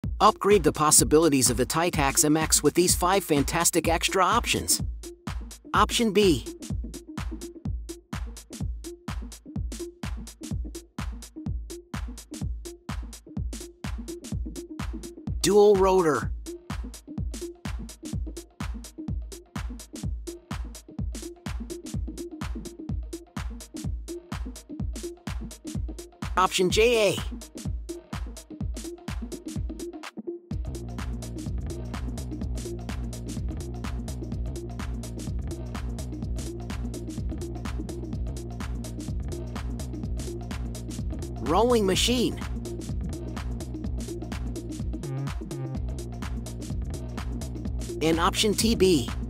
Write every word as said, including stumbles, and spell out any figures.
Upgrade the possibilities of the TYTAX M X with these five fantastic extra options. Option B. Dual rotor. Option J A. Rolling machine. And option T B.